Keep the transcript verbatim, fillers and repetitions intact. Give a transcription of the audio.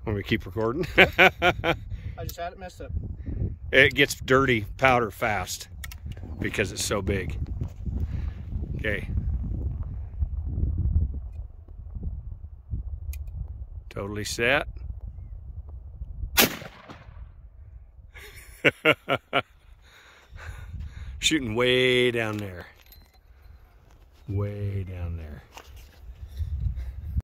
Want me to keep recording? I just had it messed up. It gets dirty powder fast because it's so big. Okay. Totally set. Shooting way down there. Way down.